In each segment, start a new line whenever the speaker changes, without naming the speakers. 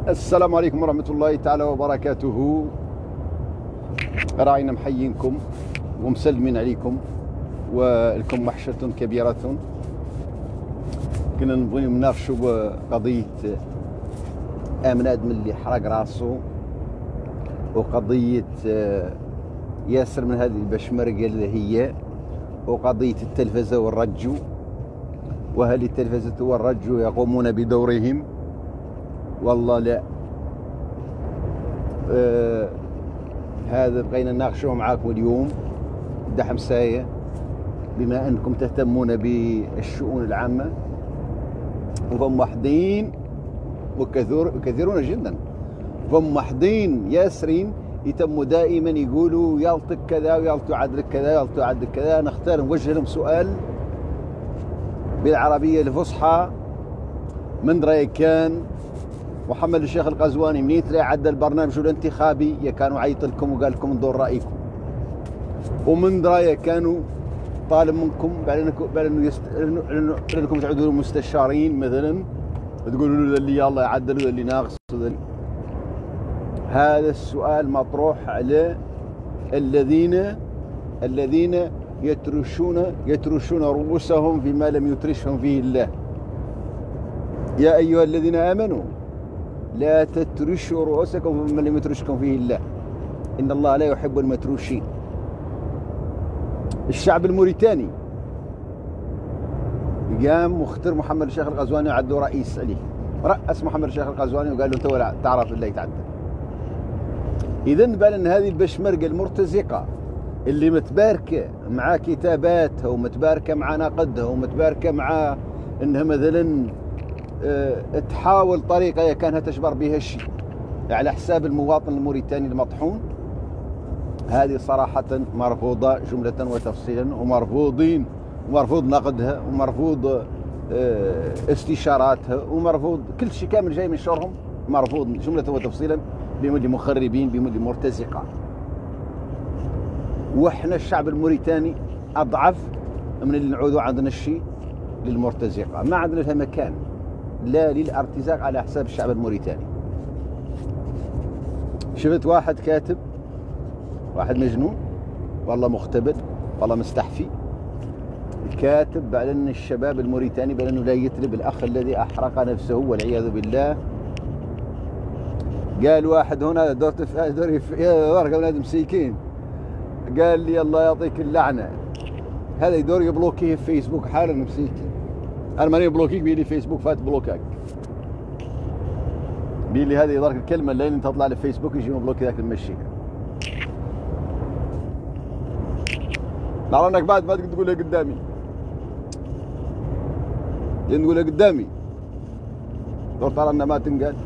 السلام عليكم ورحمة الله تعالى وبركاته. راينا محيينكم ومسلمين عليكم ولكم وحشة كبيرة. كنا نبغيو نناقشوا قضية آمن آدم اللي حرق راسه، وقضية ياسر من هذه البشمرقة اللي هي، وقضية التلفزة والرجو، وهل التلفزة والرجو يقومون بدورهم؟ والله لا. هذا بغينا نناقشه معاكم اليوم دحم ساية، بما أنكم تهتمون بالشؤون العامة، وهم وحدين وكثيرون جدا، هم وحدين ياسرين يتموا دائما يقولوا يلطق كذا ويلطوا عدلك كذا ويلطوا عدلك كذا. نختار نوجه لهم سؤال بالعربية الفصحى. من رأي كان محمد الشيخ القزواني من يترى عدى البرنامج الانتخابي كانوا عيط لكم وقال لكم انظروا رأيكم، ومن رأي كانوا طالب منكم بعد انكم تعودوا مستشارين مثلا تقولوا له اللي يلا يعدل وذا اللي ناقص وذا. هذا السؤال مطروح على الذين يترشون رؤوسهم فيما لم يترشهم فيه الله. يا أيها الذين آمنوا لا تترشوا رؤوسكم فيما لم يترشكم فيه الله، إن الله لا يحب المتروشين. الشعب الموريتاني قام واختار محمد الشيخ القزواني وعدوا رئيس عليه، رأس محمد الشيخ القزواني وقال له انت ولا تعرف اللي يتعدى. إذن بان هذه البشمرقة المرتزقة اللي متباركة مع كتاباتها ومتباركة مع نقدها ومتباركة مع انها مثلا تحاول طريقة كانها تجبر بها الشيء على حساب المواطن الموريتاني المطحون، هذه صراحة مرفوضة جملة وتفصيلا، ومرفوض نقدها، ومرفوض استشاراتها، ومرفوض كل شيء كامل جاي من شرهم، مرفوض جملة وتفصيلا بمد مخربين بمد مرتزقة. واحنا الشعب الموريتاني أضعف من اللي نعودوا عندنا الشيء للمرتزقة، ما عندنا لها مكان لا للارتزاق على حساب الشعب الموريتاني. شفت واحد كاتب، واحد مجنون والله مختبر والله مستحفي، كاتب بأن الشباب الموريتاني بأنه لا يترب الأخ الذي أحرق نفسه والعياذ بالله. قال واحد هنا دور أولاد مسيكين، قال لي الله يعطيك اللعنة، هذا يدور يبلوكيه في فيسبوك حالا مسيكين. أنا ماني بلوكيك بيلي فيسبوك فات بلوكاك، بيلي هذه يضرك الكلمة اللي انت تطلع لي فيسبوك يجي مبلوك ذاك المشي. نرى انك بعد ما تقول لي قدامي، لين تقول لي قدامي دور ترى انه ما تنقال.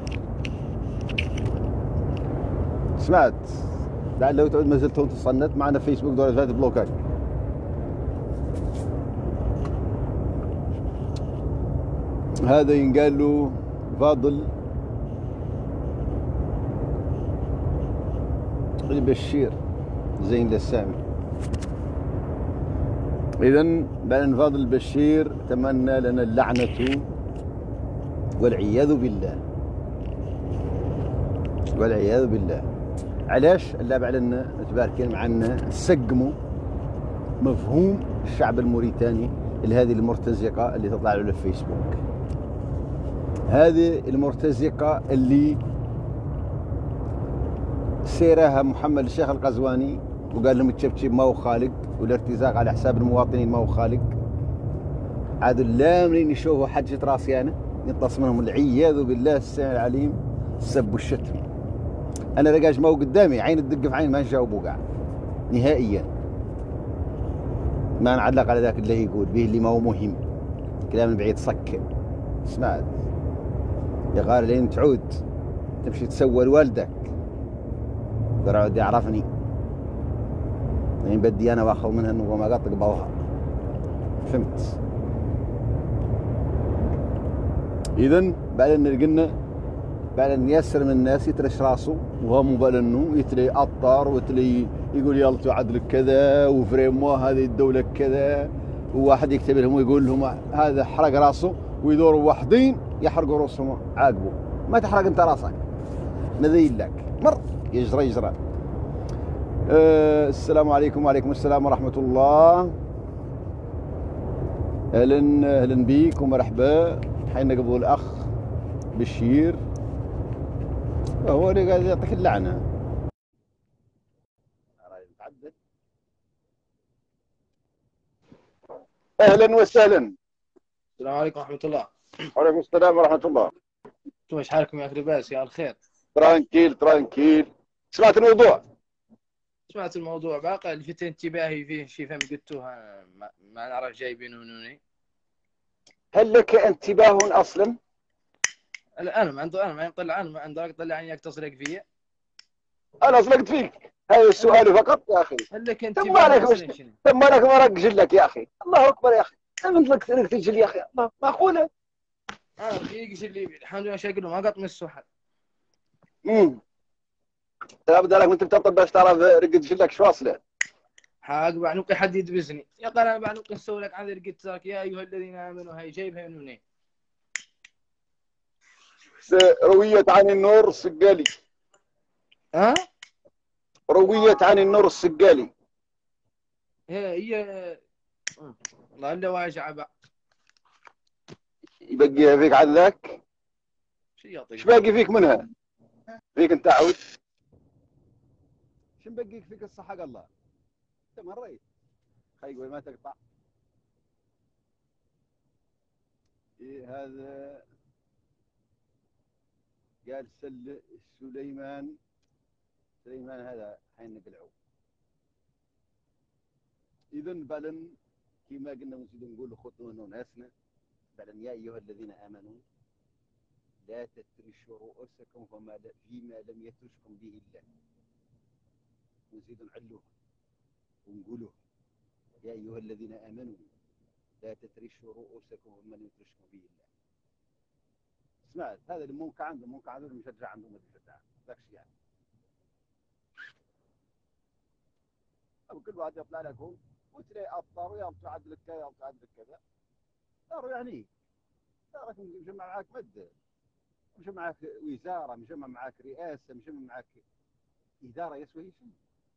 سمعت لو تعود ما زلت وانت تصنت معنا فيسبوك دور فات بلوكاك. هذا ينقال له فاضل البشير زين للسامي. إذن بأن فاضل البشير تمنى لنا اللعنة والعياذ بالله، والعياذ بالله. علاش؟ اللعب علينا متباركين معنا سقموا مفهوم الشعب الموريتاني لهذه المرتزقة اللي تطلع له الفيسبوك، هذه المرتزقة اللي سيرها محمد الشيخ القزواني وقال لهم التشبشب ما هو خالق، والارتزاق على حساب المواطنين ما هو خالق. عاد لا منين يشوفوا حجة راسي أنا يطلص منهم العياذ بالله السميع العليم السب والشتم. أنا رجاج ما هو قدامي عين الدق في عين ما نجاوبه قاع نهائيا، ما نعلق على ذاك اللي يقول به اللي ما هو مهم، كلام بعيد صك. سمعت يا غار لين تعود تمشي تسوى لوالدك قرعد يعرفني، يعني بدي انا واخذ منها انه ما قطق بوها. فهمت؟ اذا بعد ان قلنا بعد ان ياسر من الناس يترش راسه وهو مو انه يتلي اطر وتلي يقول يلا تعدلك كذا وفريموا هذه الدوله كذا، وواحد يكتب لهم ويقول لهم هذا حرق راسه، ويدوروا وحدين يحرقوا راسهم عاقبه. ما تحرق انت راسك، نذيل لك مر يجرى يجرى. السلام عليكم. وعليكم السلام ورحمة الله. اهلا بيك ومرحبا. حين قبل الاخ بشير وهو اللي قاعد يعطيك اللعنة. اهلا وسهلا.
السلام عليكم ورحمة الله.
وعليكم السلام ورحمة الله.
انتم ايش حالكم يا اخي لباس؟ يا الخير.
ترانكيل. سمعت الموضوع؟
سمعت الموضوع باقي لفت انتباهي فيه شي فهم قلتوها ما نعرف جايبينه منوني.
هل لك انتباه اصلا؟
انا ما يطلع انا ما عندك طلع عني تصريق فيا.
انا اصلقت فيك هذا السؤال فقط يا اخي.
هل لك
ثم
انتباه
مالك
اصلا شنو؟
ثم مالك ما رق جلك يا اخي. الله اكبر يا اخي. من لك تجل يا اخي. الله معقوله؟
انا في اللي الحمد لله شكله ما قط من السحر.
ترى بدالك وانت بتطلب باش تعرف رقة جلك شو اصله.
حاق بعنوقي حد يدبسني يا قال انا بعنوقي نسوي لك عن رقة تراك يا ايها الذين امنوا. هاي جايبها من منين؟
رويت عن النور السقالي.
ها؟
رويت عن النور السقالي.
هي والله الا واجعه بقى.
يبقيها فيك عن ذاك؟ ايش باقي فيك منها؟ فيك انت عود؟ شو مبقيك فيك الصحة قال الله؟ انت مريت خيقوي ما تقطع. إيه هذا قال سليمان هذا حين نقلعو. إذا بلن كما قلنا نقول خطونا ناسنا بلن يا أيها الذين آمنوا لا تترشوا رؤوسكم فيما لم يترشكم به الله. نزيد نعلوها ونقولوها يا أيها الذين آمنوا لا تترشوا رؤوسكم فيما لم يترشكم به الله. سمعت هذا اللي ممكن عنده مشجع عنده ما تشجع ذاك الشيء يعني. أو كل واحد يطلع لك هون وتلاقي أفطار ويا تعدل لك كذا أو تعدل لك كذا. صاروا يعني صارت مجمع معك مد، مجمع معك وزارة، مجمع معك رئاسة، مجمع معك إدارة يسوي شيء.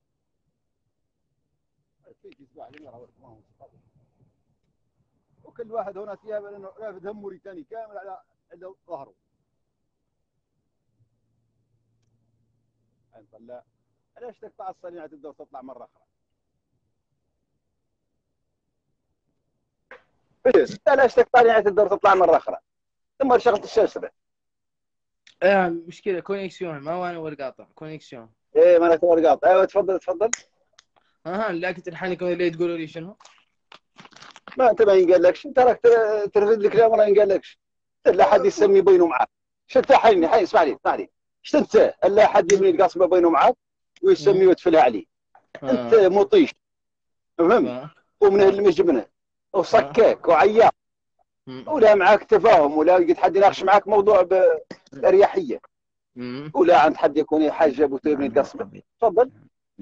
فيك يسمع لي يرى ما هو صحيح. وكل واحد هنا ثياب لأنه رافد هم موريتاني كامل على ظهره. طلع ليش تقطع الصنيعة تبدأ وتطلع مرة أخرى؟ ليش تقطع الصنيعة تبدأ وتطلع مرة أخرى؟ ثم شغلت الشاشة.
مشكلة كونيكسيون ما هو أنا ورقاطع كونيكسيون.
إيه ما أنا ورقاطع. أيوة تفضل.
لكن الحين اللي تقولوا لي شنو؟
ما أنت ما ينقالكش أنت راك ترفد الكلام ولا ينقالكش. لا حد يسمي بينه معاك. شفت حين اسمع لي. شفت أنت لا حد يبني القصبة بينه معاك ويسمي ويتفلها عليه. أنت مطيش فهمت؟ ومن اللي مش منه وصكاك وعياق ولا معاك تفاهم ولا يجي حد يناقش معاك موضوع بأريحية ولا عند حد يكون يحجب وتبني القصبة. تفضل.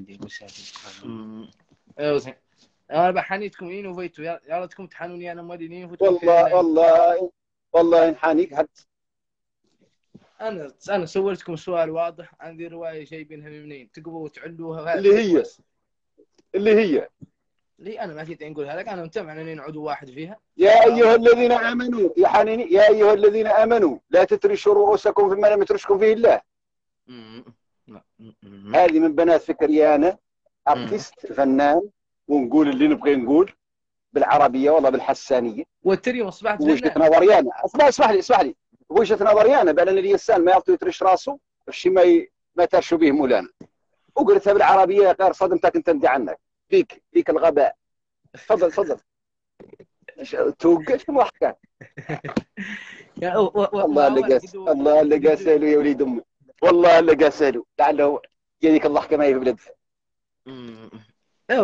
انا بحنيتكم ينوفيتوا يا ريتكم تحنوني انا مدينين
والله نحانيك حتى
انا سولتكم سؤال واضح. عندي روايه جايبينها منين تقبوا وتعلوها
اللي هي
انا ما كنت نقولها لك. انا متمع ان نعودوا واحد فيها.
يا ايها الذين امنوا يا حنيني يا ايها الذين امنوا لا تترشوا رؤوسكم فيما لم يترشكم فيه الله. هذه من بنات فكريانه ارتست فنان ونقول اللي نبغي نقول بالعربيه والله بالحسانيه
والتريم اصبحت
وجهه نظري انا. اسمح لي وجهه نظري انا بان الانسان ما يعطي يترش راسه الشيء ما ترشوا به مولانا. وقلتها بالعربيه غير صدمتك انت ندي عنك فيك الغباء. تفضل توقف ضحكك. الله اللي قاسلو يا وليد امي والله اللي قاسلو لعله يديك الضحكه ما هي في بلدها.
ايوه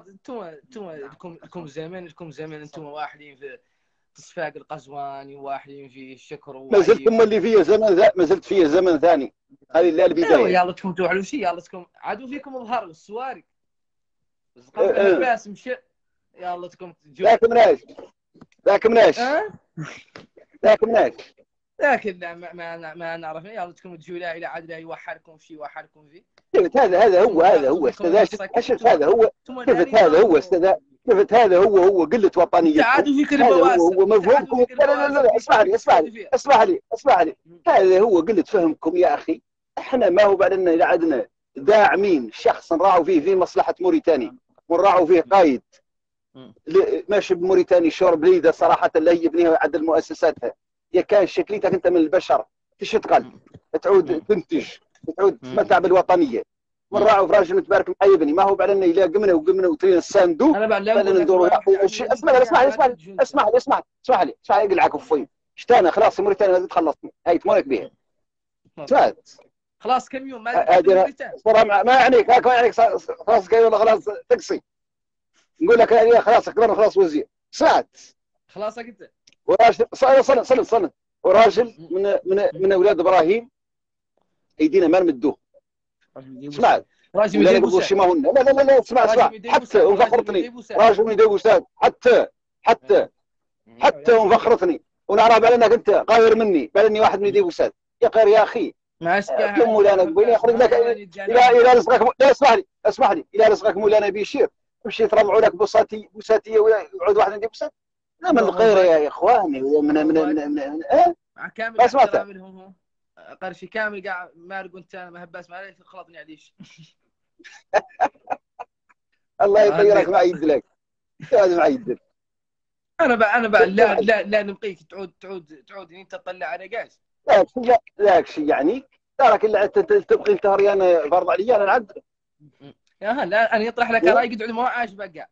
انتم زمان انتم واحدين في صفاق القزواني وواحدين في الشكر
ما زلت هم اللي فيها زمن ما زلت فيها زمن ثاني. هذه اللي البدايه.
ايوه يلا تكون توعلوا شيء يلا تكون عادوا فيكم الظهر والسواري بس قبل الباس مشي يلا تكون
ذاك مناش
لكن لا ما نعرف يلا تكونوا تجوا لا الى عاد لا يوحركم شيء يوحركم فيه.
شفت هذا هو استاذ، شفت هذا هو، شفت هذا هو استاذ، شفت هذا هو قله وطنيتكم.
تعادوا فيك
هذا
البواسل،
هو مفهومكم. لا اسمح لي هذا هو قله فهمكم يا اخي. احنا ما هو بعد ان اذا عدنا داعمين شخص نراعوا فيه في مصلحه موريتانيا ونراعوا فيه قايد ماشي بموريتاني شور بليده صراحه لا يبنيها ويعدل مؤسساتها. يا كان شكليتك انت من البشر تشتغل تعود تنتج تعود تتمتع بالوطنيه ونراعوا في راجل متبارك مع يبني. ما هو بعد انه يلاقي قمنا وترينا الصندوق
انا بعد لا
بعدين ندوروا. اسمح لي اقلع كفوي شتانا خلاص موريتانيا لازم تخلصني هاي تمرك بها. سمعت
خلاص كم يوم ما
ما يعنيك هاك ما يعنيك خلاص والله خلاص تقصي نقول لك يعني خلاص اكبرنا خلاص وزير. سمعت
خلاص قلت
وراجل صلت وراجل من اولاد ابراهيم ايدينا ما نمدوه. سمعت
راجل
لا نقبضوا شي ما هن لا اسمع حتى وفخرتني راجل من ديبو ساد حتى وفخرتني ونعرف على انك انت قاهر مني بل اني واحد من ديبو ساد يا قير يا اخي.
ماشي
مولانا قبيل يخرج لك الى رزقك. لا اسمح لي الى رزقك مولانا بيشير تمشي تربعوا لك بوساتيه ويعود واحد من ديبو ساد. لا من الغير يا اخواني من
كامل احترام لهم هو قرشي كامل قاعد مارق وانت ما هباس ما عليك خلطني عليش.
الله يطيرك ما يدلك هذا ما يدلك.
انا بقى لا نبقيك تعود انت تطلع على قاش.
لا شيء يعني تراك الا تبقي انت هريان فرض علي انا نعدل.
يا لا انا يطرح لك راي قد ما عاش بقى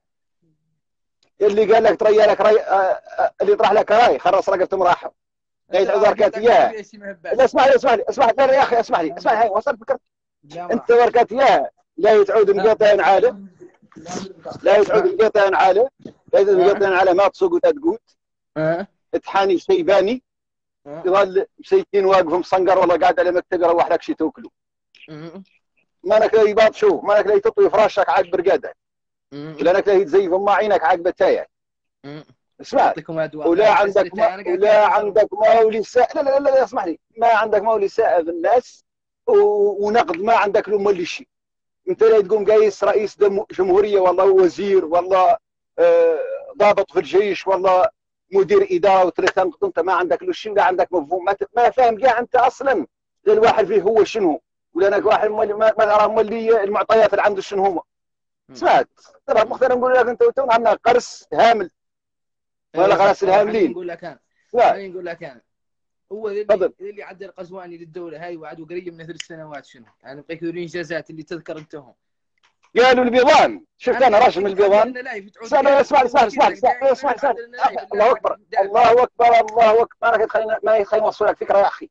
اللي قال لك تري لك راي اللي يطرح لك راي خرص رقبته مراحب لا تعذر كات اياها. لا اسمح لي لا يا اخي اسمح لي هاي وصلت فكرت انت وركات اياها لا تعود مقاطع عاله لا تعود مقاطع عاله ما تسوق ولا تقوت تحاني شيباني يظل مسيكين واقف مصنقر والله قاعد على مكتب يروح لك شي توكلوا مالك لا يباط شوف مالك لا تطوي فراشك عاد برقاده لانك لا تزيف ما عينك عاد بتايا. اسمع ولا عندك مولي ساء لا اسمح لي ما عندك مولي ساء في الناس ونقد ما عندك له مولي شيء. انت لا تقوم قايس رئيس جمهوريه والله وزير والله ضابط في الجيش والله مدير اداره وتنقد انت ما عندك له شيء لا عندك مفهوم ما فاهم كاع انت اصلا الواحد فيه هو شنو ولا انا واحد ما ترى مولي المعطيات اللي عنده شنو هما. سمعت ترى مختار نقول لك انت عندنا قرص هامل ولا خلاص الهاملين.
نقول لك انا هو اللي عدى القزواني للدوله هاي وعدوا قريب من 3 سنوات شنو يعني بقيت الانجازات اللي تذكر انتهم
قالوا البيضان شفت انا راشد من البيضان. اسمع الله اكبر انا خلينا ما يخليني اوصل لك فكره يا اخي.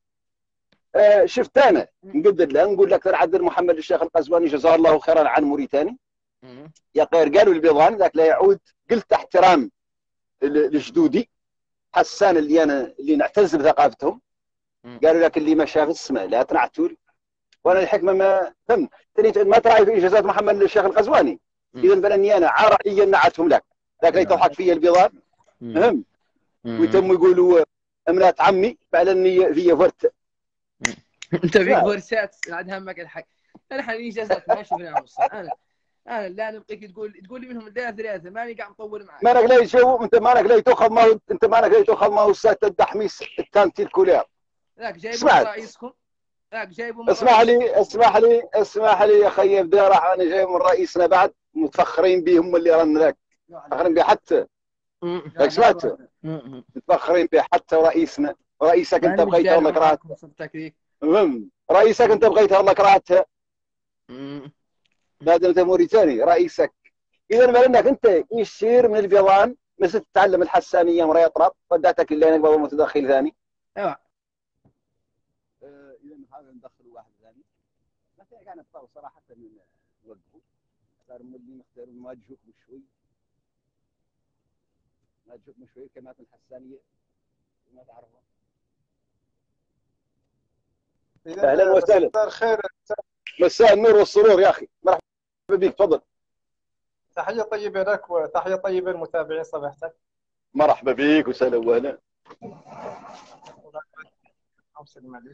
شفت انا نقدر لا نقول لك عبد محمد الشيخ القزواني جزاه الله خيرا عن موريتاني يا قير قالوا البيضان ذاك لا يعود قلت احترام لجدودي حسان اللي نعتز بثقافتهم قالوا لك اللي ما شاف السماء لا تنعتول وانا الحكمه ما فهمت ما تراعي في انجازات محمد الشيخ القزواني اذا بلني انا عار عليا نعتهم لك ذاك اللي تضحك فيا البيضان فهم ويتم يقولوا امنات عمي بعلني في فرت
انت في فرسات عاد همك الحق الحين انجازات ما شفناها انا لا نبقيك تقول لي منهم ثلاثه ماني قاعد مطول معاك
مالك لا يشوف انت مالك لا تاخذ ما انت مالك لا تاخذ ما هو السات الدحميس التانتي الكولير
ذاك جايبوا رئيسكم ذاك جايبوا
اسمح لي يا خيي بدي راح انا جاي من رئيسنا بعد متفخرين بهم اللي رن لك متفخرين به حتى سمعت متفخرين به حتى رئيسك انت بغيته والله كرهته رئيسك انت بغيته والله كرهته بعد انت موريتاني رئيسك اذا ما انك انت يصير من البيضان مثل تتعلم الحسانيه مرة يطرب ودعتك اللي انا قبل متدخل ثاني
ايوه
اذا نحاول ندخل واحد ثاني ما كان قاعد نطور صراحه من نوقفوا صار مولي نختار ما تجوك بشوي كما الحسانيه ما تعرفها. اهلا وسهلا
مساء الخير
مساء النور والسرور يا اخي مرحبا بك تفضل.
تحية طيبة لك وتحية طيبة للمتابعين صباحتك.
مرحبا بك وسهلا واهلا.
اللهم سلم عليك.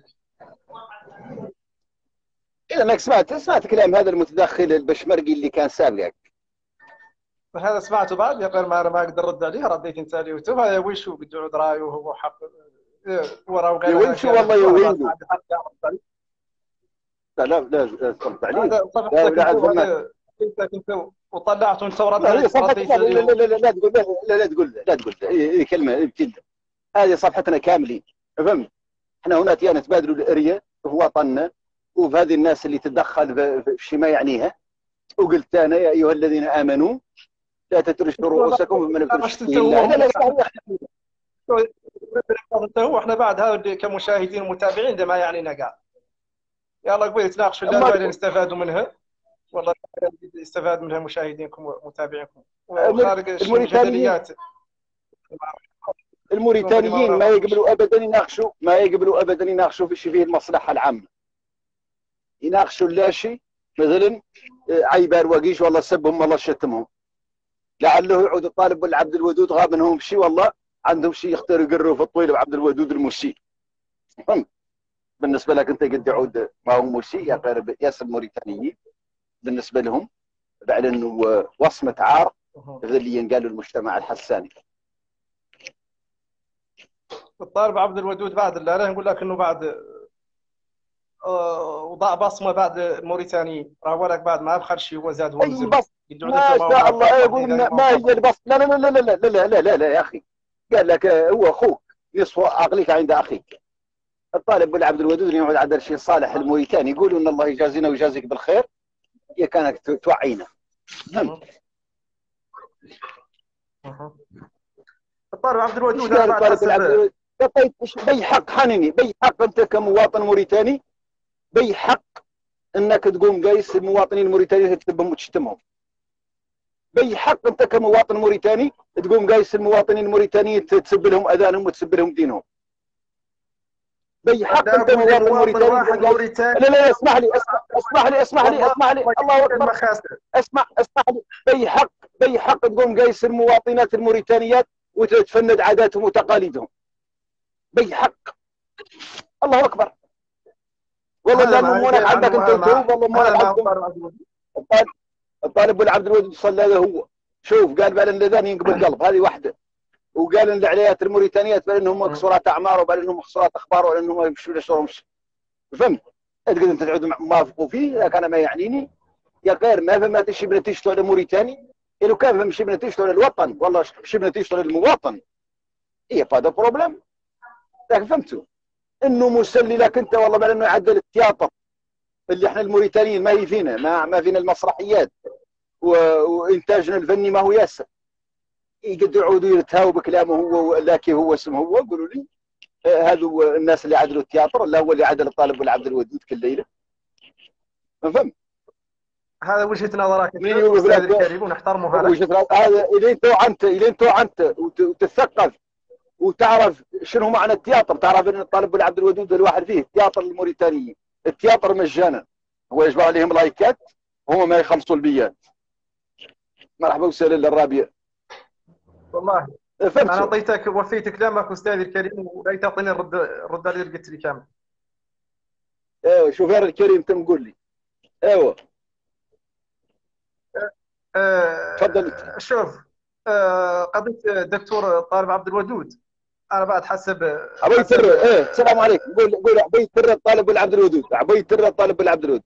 اذا انك سمعت كلام هذا المتدخل البشمركي اللي كان سابقك.
هذا سمعته بعد يا غير ما انا ما اقدر ارد عليه، رديت انت عليه وتو هذا ويشو بده يعود رايه وهو حق وراه قال
يا ويشو والله يا ويندو. لا لا لا ترد عليه.
هذا صفحتك انت وطلعت وانت
لا لا تقول لا تقول هذه كلمه ابتداء. هذه صفحتنا كاملين فهمت. احنا هنا تيانا نتبادلوا الاريا في وطننا وفي هذه الناس اللي تتدخل في ما يعنيها. وقلت انا يا ايها الذين امنوا لا تترشوا رؤوسكم ومن لم ترشوا لا
هو احنا بعد هذا كمشاهدين ومتابعين ده ما يعنينا قاعد. يلا قبل تناقشوا اللي استفادوا منها والله استفاد منها مشاهدينكم ومتابعينكم وخارج الجدليات.
الموريتانيين ما يقبلوا ابدا يناقشوا في فيه المصلحه العامه. يناقشوا لا شيء مثلا عيبار وقيش والله سبهم والله شتمهم. لعله يعود الطالب والعبد الودود غاب منهم شيء والله عندهم شيء يختاروا يقروا في الطويل وعبد الودود المسيء. فهمت؟ بالنسبه لك انت قد يعود ما هو مسيء يا قارب ياس الموريتانيين بالنسبه لهم بعد انه وصمه عار اللي ينقالوا المجتمع الحساني.
الطالب عبد الودود بعد لا نقول لك انه بعد وضع بصمه بعد الموريتانيين راه لك بعد ما بخل شيء هو زاد هو
اي بص ما شاء الله يقول ما هي البص لا لا لا لا لا لا لا لا لا يا اخي قال لك هو اخوك نصف عقلك عند اخيك. الطالب بالعبد الودود يقعد على الشيء صالح الموريتاني يقولوا ان الله يجازينا ويجازيك بالخير يا كانك توعينا.
الطالب عبد الودود انا
بي حق حنيني بي حق انت كمواطن موريتاني بي حق انك تقوم قايس المواطنين الموريتانيين تكتبهم وتشتمهم. بي حق انت كمواطن موريتاني تقوم قايس المواطنين الموريتانيين تسب لهم اذانهم وتسب لهم دينهم. بي حق انت مواطن موريتاني لا لا اسمح لي الله اكبر اسمح لي بي حق تقوم قايس المواطنات الموريتانيات وتتفند عاداتهم وتقاليدهم. بي حق الله اكبر والله لا مونك عندك انت توب والله مونك الطالب والعبد الودود صلى هذا هو. شوف قال بل الاذان ينقبل قلب هذه واحده وقال ان العليات الموريتانيات بل انهم مكسورات اعمار وبل انهم مكسورات اخبار وبل انهم ما يمشوا لشرهم. فهمت؟ تقدر انت تعود موافقوا فيه لكن انا ما يعنيني يا غير ما فما تمشي بنتيجته على موريتاني لو كان فمشي بنتيجته على الوطن والله مشي بنتيجته على المواطن. هي هذا بروبليم. لكن فهمتوا انه مسلي لك انت والله بل انه يعدل التياتر اللي احنا الموريتانيين ما هي فينا ما فينا المسرحيات وانتاجنا الفني ما هو ياسر. يقدروا يعودوا يتهاووا بكلامه هو لكن هو اسمه هو قولوا لي هذو الناس اللي عدلوا التياتر لا هو اللي عدل الطالب والعبد الودود كل ليله. ما فهمت؟
هذا وجهه نظرك استاذ الكريم ونحترمها لك.
هذا الين توعنت وتتثقف وتعرف شنو معنى التياتر. تعرف ان الطالب والعبد الودود الواحد فيه التياتر الموريتانيين التياتر مجانا هو يجمع عليهم لايكات وهم ما يخلصوا البيات. مرحبا وسهلا للرابيه.
والله انا اعطيتك وفيت كلامك استاذي الكريم ولا تعطيني الرد اللي قلت لي كامل.
ايوه شوف يا الكريم تم قول لي. ايوه تفضل.
شوف قضيه الدكتور طالب عبد الودود انا بعد حسب
ابي تر السلام عليكم قول ابي تر الطالب والعبد الودود ابي تر الطالب والعبد الودود.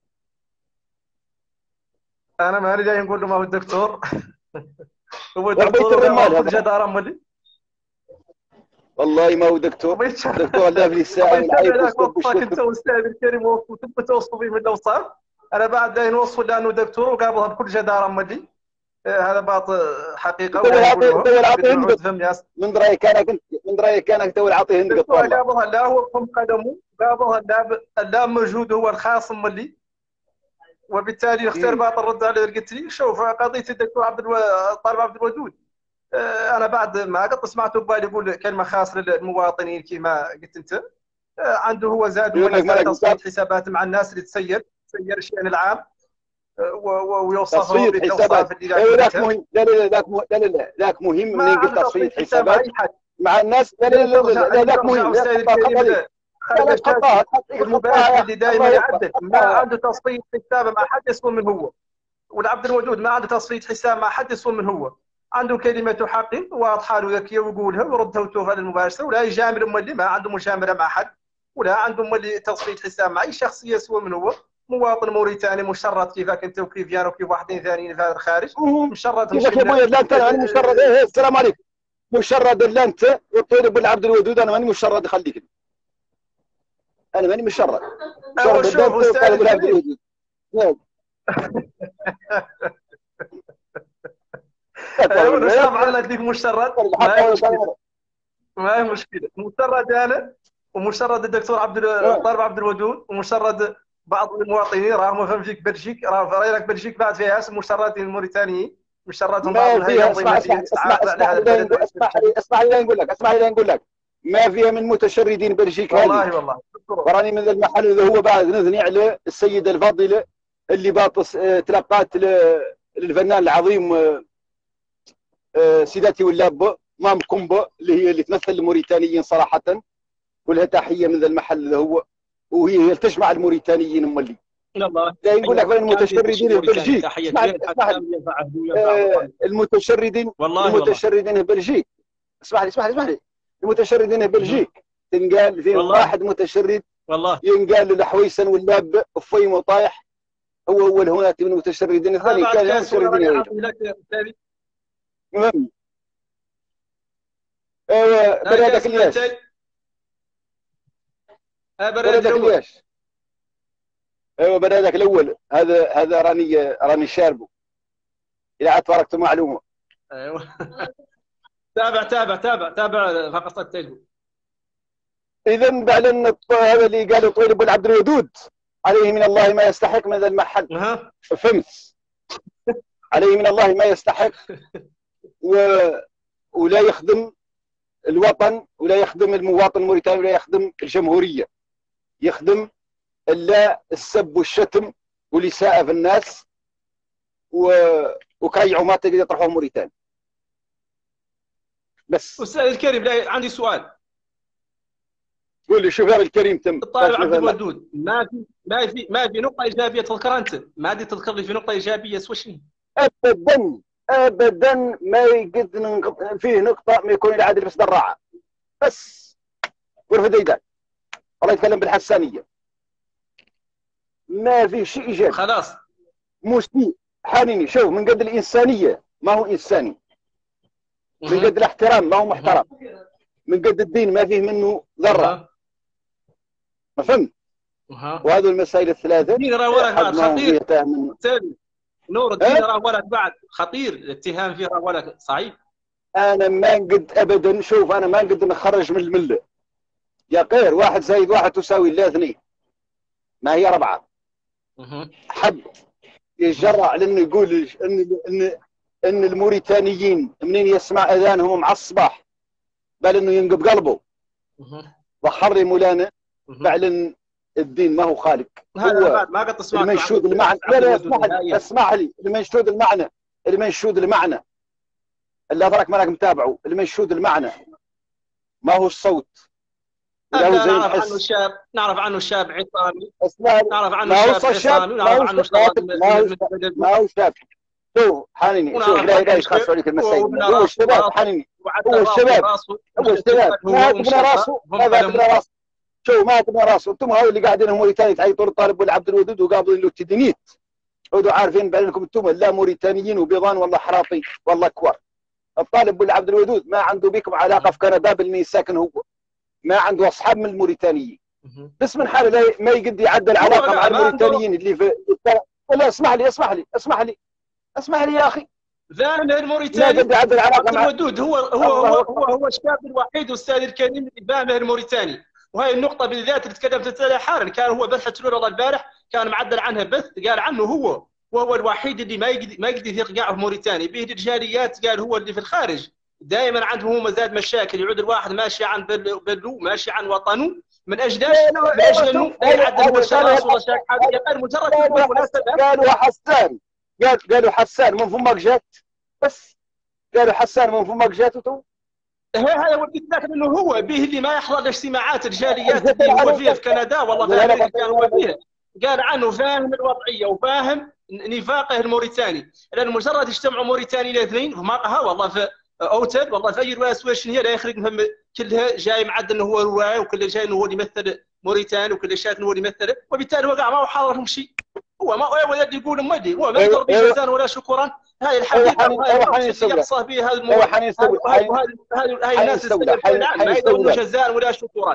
انا ماني جاي نقول له ما هو الدكتور هو دكتور جدارة ملي
والله ما هو دكتور دكتور لا في الساعه العيب
انت استاذ الكريم وتبغى توصف به من الاوصاف. انا بعد جاي نوصف لانه دكتور وقابلها بكل جدارة ملي. هذا باطل حقيقه
من رايك كانك تو العطيه نقط
والله قابلها لا هو قم قدمه قابلها لا مجهود هو الخاص ملي وبالتالي اختار باطل الرد على اللي قلت لي. شوف قضيه الدكتور طالب عبد الودود انا بعد ما قد سمعته ببالي يقول كلمه خاصه للمواطنين كما قلت انت. عنده هو زاد تصفية حسابات مع الناس اللي تسير الشان العام ويوصفهم
بالتوصيف اللي ذاك مهم. لا ذاك مهم من يقول تصفية حسابات مع الناس. لا ذاك مهم
خالد
لا
الشاشي
تحطها تحطيك
المباشر اللي دائما
الله
يعدل ما عنده تصفيه حساب مع حد يسوى من هو. والعبد الودود ما عنده تصفيه حساب مع حد يسوى من هو. عنده كلمة حق واضحة له ذكية ويقولها ويردها وتوفى للمباشرة، ولا يجامل مولي ما عنده مجاملة مع حد، ولا عنده مولي تصفية حساب مع أي شخصية يسوى من هو. مواطن موريتاني مشرد كيفك أنت وكيف أنا وكيف واحدين ثانيين في هذا الخارج. مشرد
كيفك يا ابوي؟ لا انت انا مشرد. ايه السلام عليكم. مشرد الا انت والطير بن عبد الودود. انا ماني مشرد، خليك. انا ماني مشرد. مشرد الا انت والطير بن عبد الودود.
نصاب عنك ذيك مشرد ما هي مشكله. مشرد انا ومشرد الدكتور طارق عبد الودود ومشرد بعض المواطنين راهم فهم فيك بلجيك، راه رايك بلجيك بعد فيها اسم مشردين الموريتانيين مشردهم بعض الهيئات التنظيميه.
اسمح لي نقول لك ما فيها من متشردين بلجيك.
والله
وراني من المحل اللي هو بعد نثني على السيده الفاضله اللي باطس تلقات للفنان العظيم سيداتي واللاب مام كومبا اللي هي اللي تمثل الموريتانيين صراحه، ولها تحيه من ذا المحل اللي هو، وهي تجمع الموريتانيين مولي.
لا
يقول لك بين المتشردين في بلجيك. المتشردين في بلجيك. اسمح لي المتشردين في بلجيك تنقال فيهم واحد متشرد
والله
ينقال له الحويسن واللاب فيم وطايح. هو الهوناتي من المتشردين الثاني كان متشردين. المهم برادك الياش برادك الياش ايوه برادك الاول. هذا راني شاربه اذا عاد تركت معلومه.
ايوه تابع فقط التلفزيون.
اذا بعلن هذا اللي قاله طويل بن عبد الودود عليه من الله ما يستحق من ذا المحل. فهمت؟ عليه من الله ما يستحق ولا يخدم الوطن ولا يخدم المواطن الموريتاني ولا يخدم الجمهوريه. يخدم الا السب والشتم والاساءه في الناس وكاي عمات اللي يطرحوهم موريتاني. بس
استاذ الكريم عندي سؤال.
قول لي. شوف يا الكريم تم
طارق عبد الودود ما في نقطه ايجابيه تذكرها انت؟ ما عاد تذكر لي في نقطه ايجابيه سوى شنو؟
ابدا ما يقد فيه نقطه ما يكون الا عادل بس دراعه بس ورفد ديدان. الله يتكلم بالحسانيه. ما في شيء ايجابي
خلاص
مسيء حانيني. شوف من قد الانسانيه ما هو انساني، من قد الاحترام ما هو محترم، من قد الدين ما فيه منه ذره. ما فهمت؟ وهذه المسائل الثلاثه
الدين راه وراك بعد خطير. نور الدين راه وراك بعد خطير. الاتهام فيه راه وراك صعيب.
انا ما نقد ابدا. شوف انا ما نقد نخرج من المله. يا غير 1 زائد 1 تساوي لا 2 ما هي 4. حد يتجرأ على انه يقول ان الموريتانيين منين يسمع اذانهم مع الصباح بل انه ينقب قلبه وحر مولانا. فعلا الدين ما هو خالق.
هذا ما قد تسمع
المنشود المعنى. لا اسمح لي المنشود المعنى اللي أدرك مالك متابعه. المنشود المعنى ما هو الصوت.
نعرف عنه الشاب عصامي.
نعرف عنه الشاب عصامي ونعرف عنه ما هو شاب. شوف حنيني شوف لا يخاف عليك المسائل. هو الشباب حنيني. هو الشباب ما تبنى راسه. شوف ما تبنى راسه. انتم هاي اللي قاعدين موريتاني تعيطوا للطالب بن عبد الودود وقابلين له التدنيت. عودوا عارفين بعلنكم انتم لا موريتانيين وبيضان والله حراطي والله كوار. الطالب بن عبد الودود ما عنده بكم علاقه في كندا بالمي ساكن هو. ما عنده اصحاب من الموريتانيين. بس من حاله ما يقد يعدل علاقه مع الموريتانيين اللي في. ولا اسمح لي يا اخي.
ذان الموريتاني عبد الودود هو الشاب الوحيد استاذ الكريم اللي فاهمه الموريتاني. وهي النقطه بالذات اللي تكلمت عليها حالا. كان هو بث تلور الله البارح كان معدل عنها بث قال عنه هو وهو الوحيد اللي ما يقدر يرجع في موريتانيا. به الرجاليات قال هو اللي في الخارج دائما عندهم هو مزاد مشاكل. يعود الواحد ماشي عن بلو ماشي عن وطنه من اجل انه يعدل بالشراس ولا شيء. هذا مجرد مناسبه.
قالوا حسان من فمك جات. بس قالوا حسان من فمك جات.
هذا وليت ذاك انه هو به اللي ما يحضر الاجتماعات الجاليات اللي هو فيها في كندا والله في امريكا كان هو فيها، قال عنه فاهم الوضعيه وفاهم نفاقه الموريتاني، لان مجرد اجتمعوا موريتانيين الاثنين في مقهى والله في اوتيل والله في اي روايه سويشنيه لا يخرج منهم كلها جاي معد انه هو روايه وكل جاي انه هو اللي يمثل موريتاني وكل شايف انه هو اللي يمثله، وبالتالي وقع ما هو حاضرهم شيء، هو ما هو اللي يقول مدي هو ما يقدر بجزاء ولا شكرا، هاي الحقيقه وهي اللي يحصل فيها هذا الموضوع، هاي الناس ما يقدرون جزاء ولا شكرا.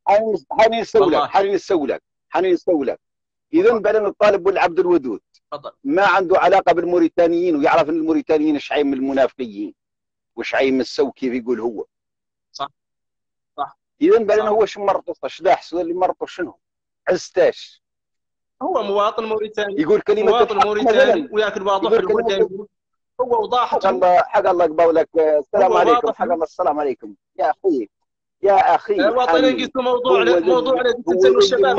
حنسوي لك اذا بعدين الطالب والعبد الودود ما عنده علاقه بالموريتانيين، ويعرف ان الموريتانيين شعيب من المنافقين وشعيب من السو كيف يقول هو.
صح
اذا بعدين هو شو مرطوش داحس اللي مرطوش شنو؟ عزتاش
هو مواطن موريتاني،
يقول كلمه
مواطن موريتاني وياكل واضح الموريتاني، هو وضاحته
حق الله قبولك. السلام عليكم. حق الله السلام عليكم يا اخي يا اخي.
وطني موضوع الذي الشباب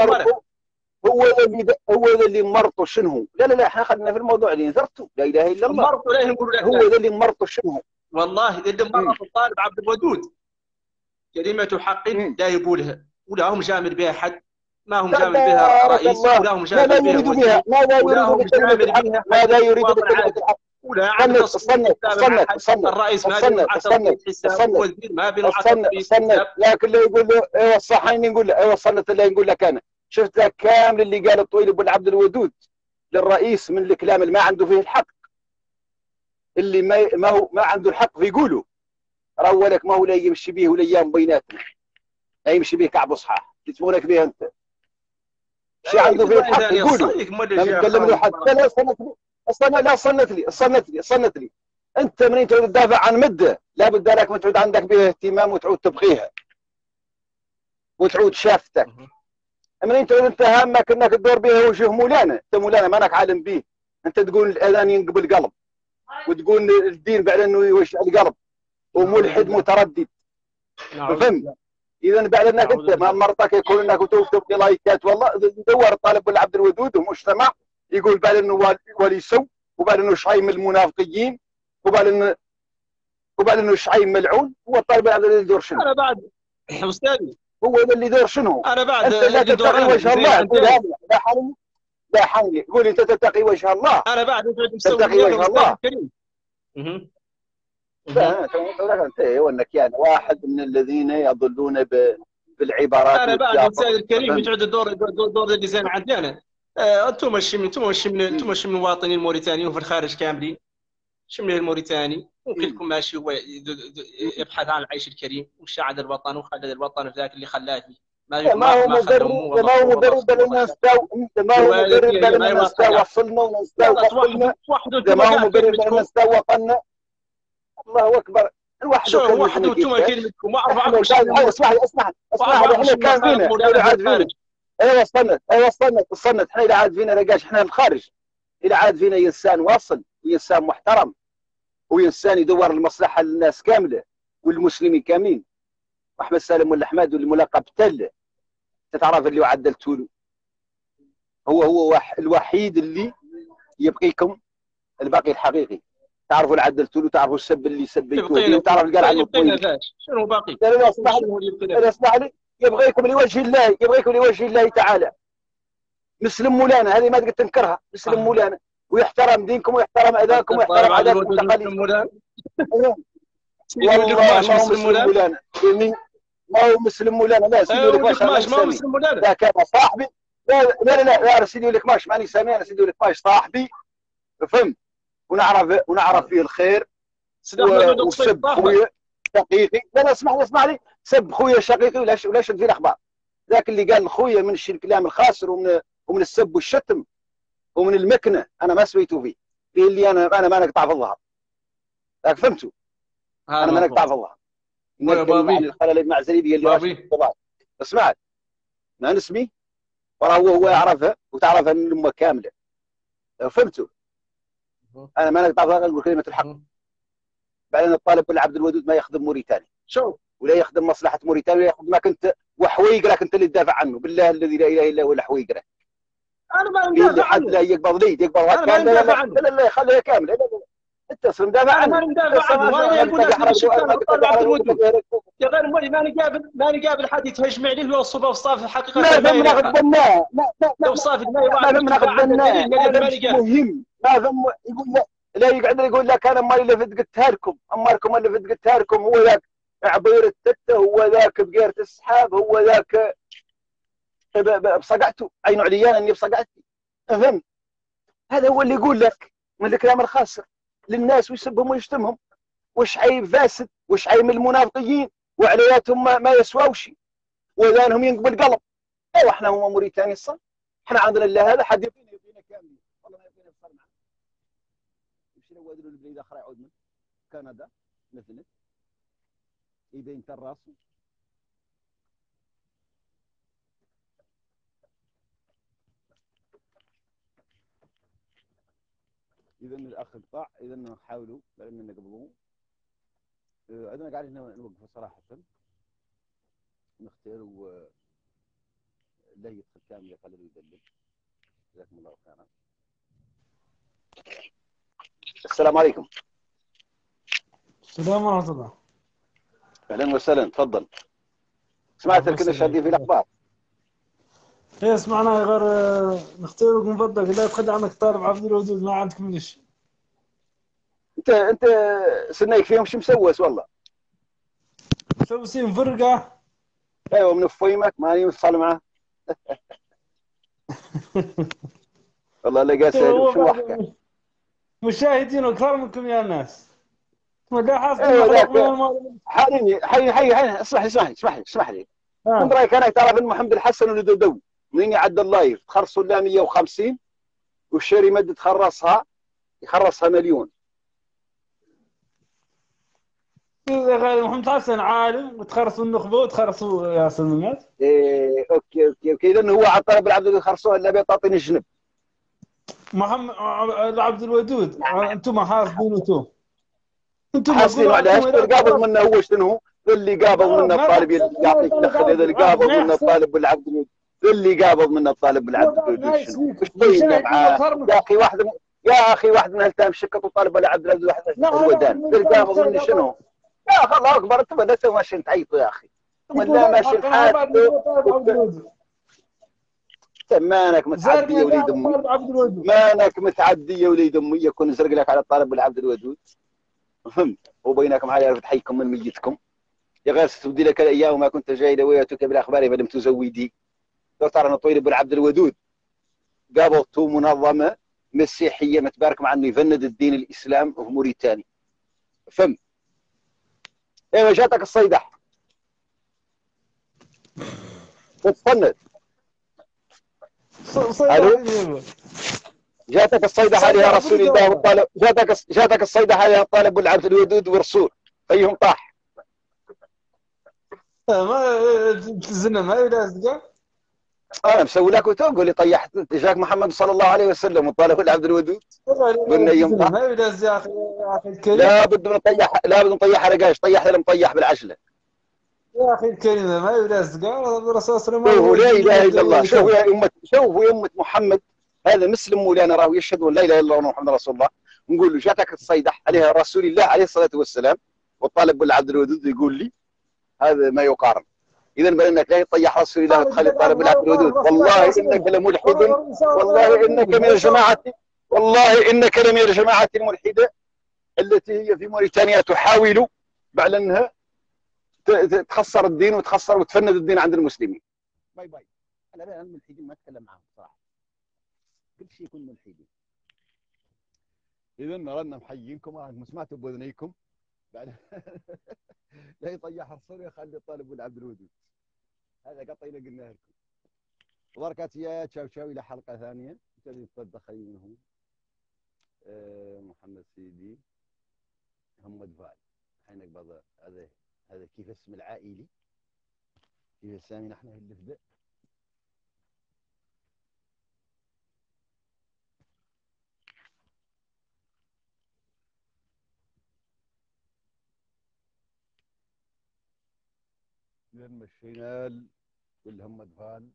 هو اللي مرطو شنو؟ لا احنا خلينا في الموضوع اللي نثرته. لا اله الا الله.
مرطو لا نقول لك
هو اللي مرطو شنو؟
والله اللي مرط الطالب عبد الودود كلمة حق لا يقولها ولا هم جامل بها حد، ما هم جامل بها رئيس ولا هم جامل بها وزير ولا هم جامل بها
ماذا يريد بكلمة الحق؟
ولا عن الرئيس ما بينه حسب حساب والوزير ما بينه حسب حساب،
لكن لو يقول له ايوه الصحيح نقول له ايوه صنت اللي نقول لك انا شفت لك كامل اللي قال الطويل ابو عبد الودود للرئيس من الكلام اللي ما عنده فيه الحق، اللي ما عنده الحق فيقوله راهو لك ما هو لا يمشي به ولا ايام بيناتنا، لا يمشي به كعب صحاح تسمونك به انت شي عنده فيه الحق يقوله ما بتكلم له حتى. لا صنت لي انت منين تعود تدافع عن مده لابد لك ما تعود عندك به اهتمام وتعود تبقيها وتعود شافتك. منين تعود انت همك انك تدور بها وجه مولانا، انت مولانا مانك عالم به، انت تقول الاذان ينقب القلب وتقول الدين بعد انه يوجع القلب وملحد متردد. فهمت؟ اذا بعد انك انت ما مرتك يكون انك تبقي لايكات والله ندور الطالب ولا عبد الودود ومجتمع يقول بعد انه ولي سو وبعد انه شعيب من المنافقين وبعد انه شعيب ملعون. هو الطالب عبد الودود يدور شنو؟
انا بعد استاذي
هو اللي يدور شنو؟
انا بعد
انت لا تتقي وجه الله. لا حولي قول انت تتقي وجه الله.
انا بعد
تتقي وجه الله. انت وانك يعني واحد من الذين يضلون بالعبارات.
انا بعد الاستاذ الكريم يقعد الدور اللي زين عندي انا. انتم ماشي من المواطنين الموريتانيين وفي الخارج كاملين، شمل الموريتاني وكلكم ماشي هو يبحث عن العيش الكريم وساعد الوطن وخلد الوطن في ذاك اللي خلاه فيه.
ما هو مدرب للناس ما هو مدرب للناس وصلنا ونستوى ما هو مدرب للناس وطننا. الله اكبر. الواحد
شو واحد وانتم كلمتكم ما اعرف عنكم.
اسمح احنا كان فينا ايوه صنت احنا اذا عاد فينا رجاش احنا الخارج، اذا عاد فينا انسان واصل وانسان محترم وانسان يدور المصلحه للناس كامله والمسلمين كاملين. احمد سالم ولا احمد والملقب تل تعرف اللي عدلته له هو الوحيد اللي يبقيكم الباقي الحقيقي. تعرفوا العدلته له، تعرفوا السب اللي سبيتوه، تعرف اللي قال عنه
شنو باقي؟
لا اسمح لي يبغيكم لوجه الله تعالى. مسلم مولانا هذه ما تقدر تنكرها. مسلم مولانا ويحترم دينكم ويحترم اذاكم ويحترم عاداتكم وتقاليدكم. والله ما هو مسلم مولانا. ما هو مسلم مولانا. لا سيدي لك ماش ما هو مسلم مولانا. لا كان صاحبي. لا سيدي لك ماش ماني سامي. انا سيدي لك ماش صاحبي فهمت ونعرف فيه الخير وسب خويا شقيقي. لا اسمح لي سب خويا شقيقي ولا شد في الاخبار. ذاك اللي قال خويا من الكلام الخاسر ومن السب والشتم ومن المكنه انا ما سويته فيه اللي انا ما نقطع في الظهر. ذاك فهمتوا؟ انا ما نقطع في الظهر. الخلل المعزلي قال لي اسمع ما نسمي وراه هو يعرفها وتعرفها من الامه كامله. فهمتوا؟ انا ما نقطع في الظهر نقول كلمه الحق. بعدين الطالب ولا عبد الودود ما يخدم موريتاني
شوف
ولا يخدم مصلحه موريتانيا ولا يخدمك انت وحويقرك انت اللي تدافع عنه. بالله الذي لا اله الا هو حويقرك.
انا ما ندافع عنه.
لا يقبض لي
انا ما ندافع عنه.
لا خليها كامله. انت مدافع
انا
عنه.
ماني مدافع عنه، انا اقول لك نفس الشيء كان الطالب عبد الودود. يا غير مولي ماني قابل حد يتهجم عليه لو صوبه وصافي حقيقه
ما ثم نغضبناه.
لو صافي ما
ما
يبغى
ثم
يتبع عنده
نغضبناه.
دليل لانه ماني قابل.
مهم. ما ثم يقول لا يقعد يقول لك انا مالي اللي فت قلتها لكم، اماركم اللي فت قلتها لكم، هو ذاك عبير التته، هو ذاك بقيره السحاب، هو ذاك بصقعته عين عليان اني بصقعتي. فهمت؟ هذا هو اللي يقول لك من الكلام الخاسر للناس ويسبهم ويشتمهم. وش عيب فاسد، وش عيب من المنافقين وعلياتهم ما يسواوش واذانهم ينقبل قلب. ايوه احنا هم موريتانيا الصح، احنا عندنا الا هذا حد يبينا كاملين، والله ما يبينا الصار معنا. يمشي نوادلوا البلاد اخرى يعود من كندا مثلا يبين تر راسه. اذا الاخ قطع، اذا نحاولوا لان نقبلوه. عندنا قاعد هنا نوقفوا صراحه، نختاروا لا يدخل كامل يقلل ويدلل. جزاكم الله خيرا. السلام عليكم.
السلام ورحمة الله.
اهلا وسهلا، تفضل. سمعت كنا شادين في الاخبار.
ايه سمعنا غير نختارك من فضلك لا تخلي عنك طالب عبد الودود ما عندكم ليش.
انت سنيك فيهم شو مسوس والله.
مسوسين فرقة.
ايوه من فيمك ماني متصل معه. والله لقى سهل شو احكي.
مشاهدين اكثر منكم يا ناس. ما حاسس
ايوه حي اسمح لي. من رايك انا تعرف ان محمد الحسن والدودوي منين يعدى اللايف تخرصوا لها 150 والشاري مد يخرصها مليون.
محمد حسن عالم وتخرصوا النخبه وتخرصوا ياسر الناس.
إيه اوكي اذا هو على طلب العبد الودود خرصوها الا بيطاطين الجنب.
محمد عبد الودود انتم حاسبين
حاسين علاش قابل منه هو شنو اللي قابل منه الطالب يعطيك دخل هذا اللي قابل منه الطالب بالعبد الودود اللي قابل منه الطالب بالعبد الودود شنو يا اخي واحد من هالتام شكت وطالب بالعبد الودود واحد الودان اللي قابل منه شنو يا اخي الله اكبر انت بدات ماشي تعيطوا يا اخي ولا ماشي حالك مانك متعدي يا وليد امي مانك متعدي يا وليد امي يكون زرق لك على الطالب بالعبد الودود فهمت وبينكم على يعرف تحيكم من ميتكم يا غير ستبدي لك الايام وما كنت جاي لويتك بالاخبار فلم تزودي. لو ترى ان طويل بن عبد الودود قابلته منظمه مسيحيه متبارك مع انه يفند الدين الاسلام في موريتانيا فهمت. ايوه جاتك الصيدح وتصنت جاتك الصيدة عليها رسول الله والطالب جاتك الصيدة عليها الطالب والعبد الودود ورسول فيهم طاح.
ما تلزمنا ما يلازم.
انا مسوي لك وتقول لي طيحت جاك محمد صلى الله عليه وسلم والطالب والعبد الودود قلنا يوم طاح.
ما يلازم يا اخي الكريم.
لا بد نطيح رقاش طيح المطيح بالعجله.
يا اخي الكريمه ما يلازم الرسول صلى الله
عليه وسلم لا اله الا الله. شوفوا يا امه محمد هذا مسلم مولانا راه يشهد ان لا اله الا الله محمد رسول الله. نقول له جاتك الصيدح عليها رسول الله عليه الصلاه والسلام والطالب بالعبد الودود يقول لي هذا ما يقارن. اذا بانك لا يطيح رسول الله وتخلي الطالب بالعبد الودود والله انك لملحد والله انك من الجماعه والله انك لمن الجماعه الملحده التي هي في موريتانيا تحاول بعد انها تخسر الدين وتخسر وتفند الدين عند المسلمين. باي باي. انا الملحدين ما اتكلم معهم صراحه. كل شيء يكون ملحدين. اذا رانا محيينكم راكم سمعتوا باذنيكم بعد لا يطيح الرسول ويخلي الطالب والعبد الودود. هذا قطينا قلناه لكم. وبركات يا تشاو تشاو الى حلقه ثانيه تبي تدخلي منهم محمد سيدي محمد فال حين نقبض هذا كيف اسم العائلي كيف السامي نحن اللي فدا لين مشينا والهم دفان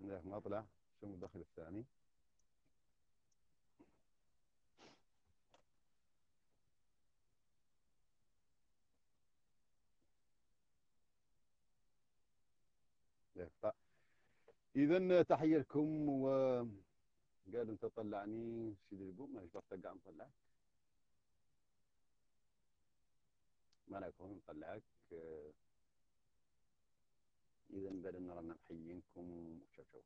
لا ما طلع. شو المدخل الثاني؟ طيب. إذا تحية لكم. وقال أنت طلعني شيل البوم ما يقدر تقع مطلعك. ما نكون نطلعك. إذا بدنا نحييكم وشو